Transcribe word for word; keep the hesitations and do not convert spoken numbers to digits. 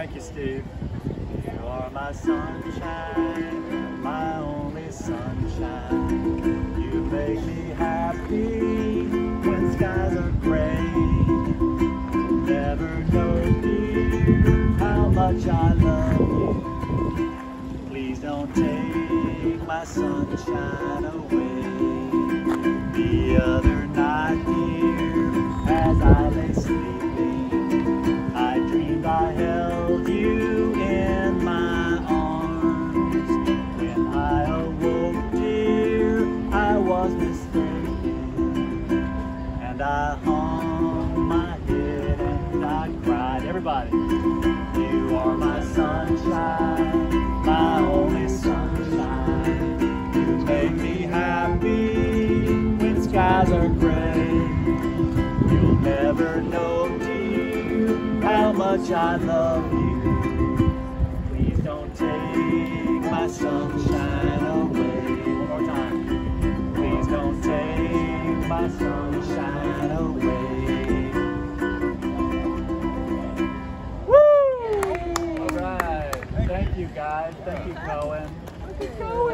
Thank you, Steve. You are my sunshine, my only sunshine. You make me happy when skies are gray. Never know, dear, how much I love you. Please don't take my sunshine away. The other night, dear, as I lay sleeping, I dreamed I held you in my arms. When I awoke, dear, I was mistaken, and I hung my head and I cried. Everybody, you are my sunshine, my only sunshine. You make me happy when skies are gray. You'll never know, dear, how much I love you. Please don't take my sunshine away. One more time. Please don't take my sunshine away. Woo! All right. Thank you, guys. Thank you, Cohen.